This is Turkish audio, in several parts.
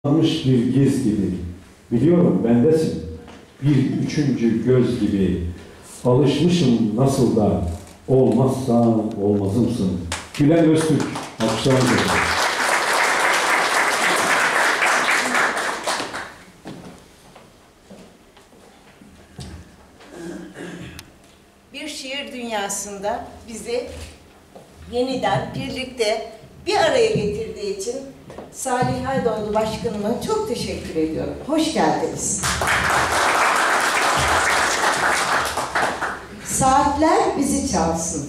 Almış bir giz gibi, biliyorum bendesin, bir üçüncü göz gibi, alışmışım nasıl da, olmazsan olmazımsın. Gülen Öztürk, alkışlarınızı. Bir şiir dünyasında bizi yeniden birlikte bir araya getirdiği için Salih Aydoğdu Başkanıma çok teşekkür ediyorum. Hoş geldiniz. Saatler bizi çalsın.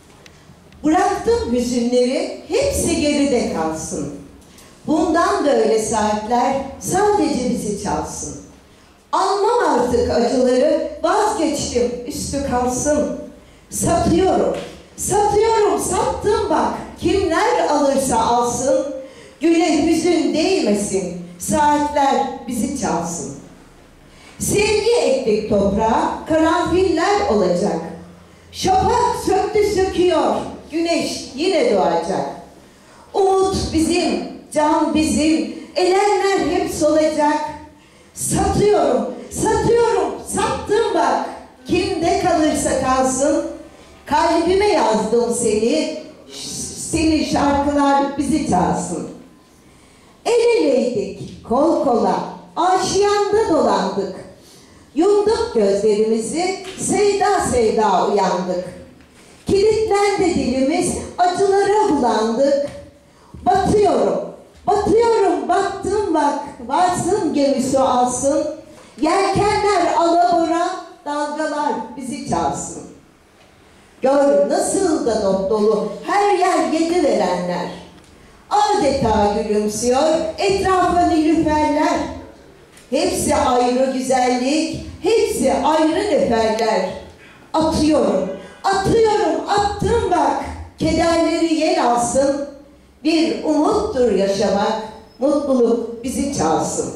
Bıraktım hüzünleri, hepsi geride kalsın. Bundan böyle saatler sadece bizi çalsın. Almam artık acıları, vazgeçtim, üstü kalsın. Satıyorum, satıyorum, sattım bak. Kimler alırsa alsın, güle hüzün değmesin, saatler bizi çalsın. Sevgi ektik toprağa, karanfiller olacak. Şafak söktü söküyor, güneş yine doğacak. Umut bizim, can bizim, elenler hep solacak. Satıyorum, satıyorum, sattım bak. Kimde kalırsa kalsın, kalbime yazdım seni, senin şarkılar bizi çalsın. El eleydik, kol kola, aşiyanda dolandık. Yumduk gözlerimizi, sevda sevda uyandık. Kilitlendi dilimiz, acılara bulandık. Batıyorum, batıyorum, battım bak, varsın gemisi alsın. Yelkenler alabora, dalgalar bizi çalsın. Gör nasıl da not dolu, her yer yedi verenler. Adeta gülümsüyor, etrafa nilüferler. Hepsi ayrı güzellik, hepsi ayrı neferler. Atıyorum, atıyorum, attım bak, kederleri yel alsın. Bir umuttur yaşamak, mutluluk bizi çalsın.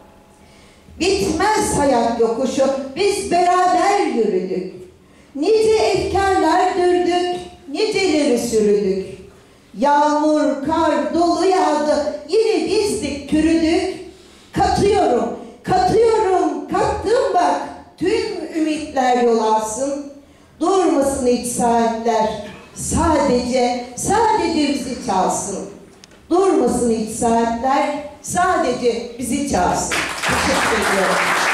Bitmez hayat yokuşu, biz beraber yürüdük. Nice efkarlar dürdük, niceleri sürüdük. Yağmur, kar, dolu yağdı, yine bizdik, türüdük. Katıyorum, katıyorum, kattım bak, tüm ümitler yol alsın. Durmasın hiç saatler, sadece bizi çalsın. Durmasın hiç saatler, sadece bizi çalsın. Teşekkür ediyorum.